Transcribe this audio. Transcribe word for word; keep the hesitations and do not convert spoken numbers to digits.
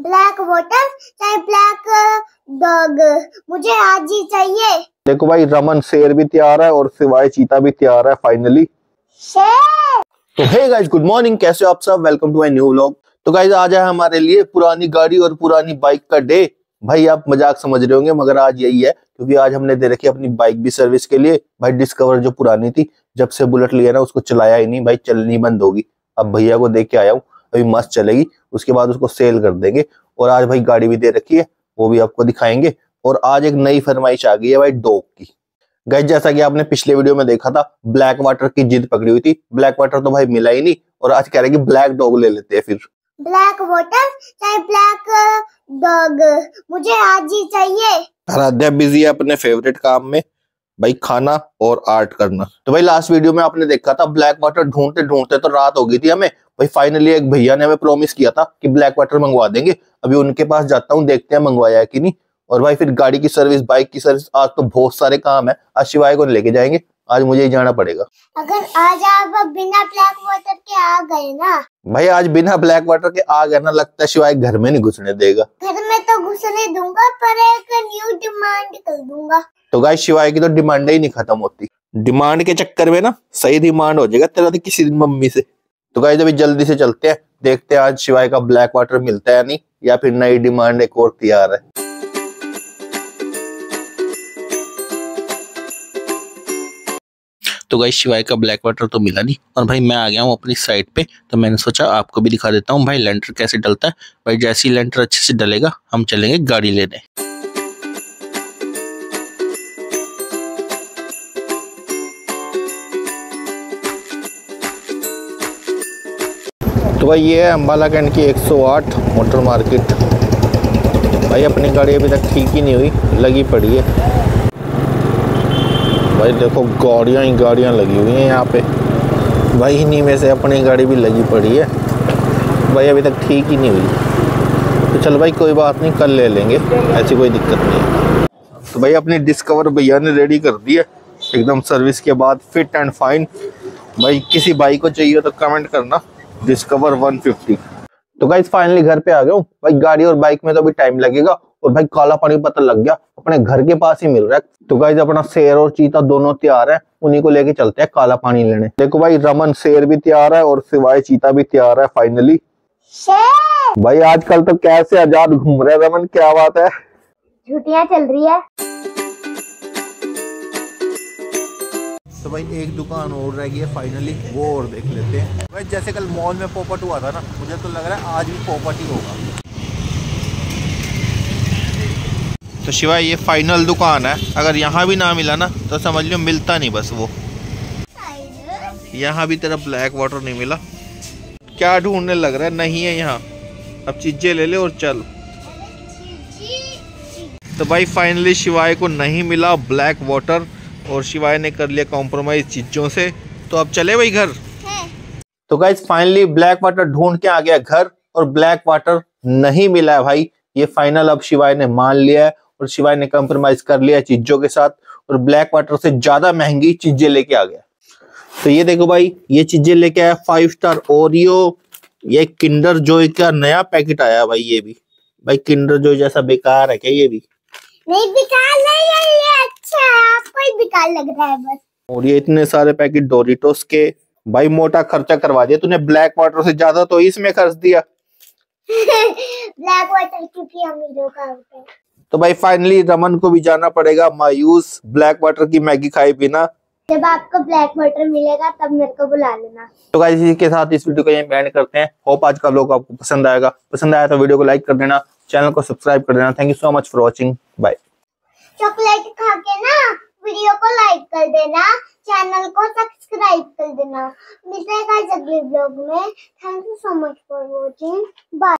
Black water चाहे black dog, मुझे आज ही चाहिए। देखो भाई, रमन शेर भी तैयार है और सिवाय चीता भी तैयार है फाइनली। शेर। तो हे गाइस, गुड मॉर्निंग, कैसे हो आप सब? Welcome to my new vlog. तो गाइस, आज है हमारे लिए पुरानी गाड़ी और पुरानी बाइक का डे। भाई आप मजाक समझ रहे होंगे, मगर आज यही है, क्योंकि आज हमने दे रखी अपनी बाइक भी सर्विस के लिए। भाई डिस्कवर जो पुरानी थी, जब से बुलेट लिया ना उसको चलाया ही नहीं भाई, चलनी बंद होगी। अब भैया को देख के आया हूँ, अभी मस्त चलेगी, उसके बाद उसको सेल कर देंगे। और आज भाई गाड़ी भी दे रखी है, वो भी आपको दिखाएंगे। और आज एक नई फरमाइश आ गई है भाई, डॉग की। गाइस जैसा कि आपने पिछले वीडियो में देखा था, ब्लैक वाटर की जिद पकड़ी हुई थी। ब्लैक वाटर तो भाई मिला ही नहीं, और आज कह रहे कि ब्लैक डॉग ले लेते हैं। फिर ब्लैक वाटर चाहे ब्लैक डॉग, मुझे आज ही चाहिए। आराध्या बिजी है अपने फेवरेट काम में, भाई खाना और आर्ट करना। तो भाई लास्ट वीडियो में आपने देखा था, ब्लैक वाटर ढूंढते ढूंढते तो रात हो गई थी हमें। भाई फाइनली एक भैया ने हमें प्रॉमिस किया था कि ब्लैक वाटर मंगवा देंगे। अभी उनके पास जाता हूँ, देखते हैं मंगवाया है कि नहीं। और भाई फिर गाड़ी की सर्विस, बाइक की सर्विस, आज तो बहुत सारे काम है। आज शिवाय को लेके जाएंगे, आज मुझे ही जाना पड़ेगा। अगर आज आप बिना ब्लैक वाटर के आ गए ना भाई, आज बिना ब्लैक वाटर के आ गए ना, लगता है शिवाय घर में नहीं घुसने देगा। घर में तो घुसने दूंगा, पर एक न्यू डिमांड कर दूंगा। तो गाइस शिवाय की तो डिमांड ही नहीं खत्म होती। डिमांड के चक्कर में ना सही डिमांड हो जाएगा तेरा तो किसी दिन मम्मी से। तो गाइस अभी जल्दी से चलते हैं, देखते हैं आज शिवाय का ब्लैक वाटर मिलता है नहीं, या फिर नई डिमांड एक और तैयार है। तो गाइस शिवाय का ब्लैक वाटर तो मिला नहीं, और भाई मैं आ गया हूँ अपनी साइड पे। तो मैंने सोचा आपको भी दिखा देता हूँ भाई लेंटर कैसे डलता है। भाई जैसे ही लेंटर अच्छे से डलेगा, हम चलेंगे गाड़ी लेने। तो भाई ये है अम्बाला कैंट की एक सौ आठ मोटर मार्केट। भाई अपनी गाड़ी अभी तक ठीक ही नहीं हुई, लगी पड़ी है। भाई देखो गाड़ियाँ ही गाड़ियाँ लगी हुई हैं यहाँ पे। भाई इन्हीं में से अपनी गाड़ी भी लगी पड़ी है। भाई अभी तक ठीक ही नहीं हुई। तो चल भाई कोई बात नहीं, कल ले लेंगे, ऐसी कोई दिक्कत नहीं है। तो भाई अपनी डिस्कवर भैया ने रेडी कर दी है एकदम सर्विस के बाद, फिट एंड फाइन। भाई किसी बाइक को चाहिए तो कमेंट करना, डिस्कवर वन फिफ्टी। तो गाइस फाइनली घर पे आ गया हूँ। भाई गाड़ी और बाइक में तो अभी टाइम लगेगा, और भाई काला पानी पता लग गया, अपने घर के पास ही मिल रहा है। तो गाइस अपना शेर और चीता दोनों तैयार है, उन्हीं को लेके चलते हैं काला पानी लेने। देखो भाई रमन शेर भी तैयार है और सिवाय चीता भी तैयार है फाइनली। शेर। भाई आजकल तो कैसे आजाद घूम रहे रमन, क्या बात है? छुट्टियां चल रही है। तो भाई एक दुकान और रह गई है फाइनली, वो और देख लेते हैं। भाई जैसे कल मॉल में पोपट हुआ था ना, मुझे तो लग रहा है आज भी पोपट ही होगा। तो शिवाय ये फाइनल दुकान है, अगर यहाँ भी ना मिला ना तो समझ लो मिलता नहीं बस वो। यहाँ भी तेरा ब्लैक वाटर नहीं मिला, क्या ढूंढने लग रहा है? नहीं है यहाँ, अब चीजें ले ले और चल। तो भाई फाइनली शिवाय को नहीं मिला ब्लैक वाटर, और शिवाय ने कर लिया कॉम्प्रोमाइज चीजों से। तो अब चले भाई घर। तो गाइस फाइनली ब्लैक वाटर ढूंढ के आ गया घर, और ब्लैक वाटर नहीं मिला है भाई। ये फाइनल अब शिवाय ने मान लिया है, और शिवाय ने कॉम्प्रोमाइज कर लिया चीजों के साथ, और ब्लैक वाटर से ज्यादा महंगी चीजें लेके आ गया। तो ये देखो भाई, ये चीजें लेके आया फाइव स्टार ओरियो, ये किंडर जॉय का नया पैकेट आया भाई। ये भी भाई किंडर जॉय जैसा बेकार है क्या? ये भी नहीं बेकार नहीं है, ये अच्छा है, आपको ही बेकार लग रहा है बस। और ये इतने सारे पैकेट डोरिटोस के। भाई मोटा खर्चा करवा दिया तूने, ब्लैक वाटर से ज्यादा तो इसमें खर्च दिया। ब्लैक वाटर क्योंकि अमीरों का होता है। तो भाई फाइनली रमन को भी जाना पड़ेगा मायूस, ब्लैक वाटर की मैगी खाए बिना। जब आपको ब्लैक वाटर मिलेगा तब मेरे को बुला लेना। तो गाइस इसी के साथ इस वीडियो को यहीं एंड करते हैं। होप आज का व्लॉग आपको पसंद आएगा। पसंद आया तो वीडियो को लाइक कर देना, चैनल को सब्सक्राइब कर देना। Thank you so much for watching, bye. Chocolate खा के ना वीडियो को लाइक कर देना, चैनल को सब्सक्राइब कर देना। मिलते हैं अगले व्लॉग में। Thank you so much for watching, bye.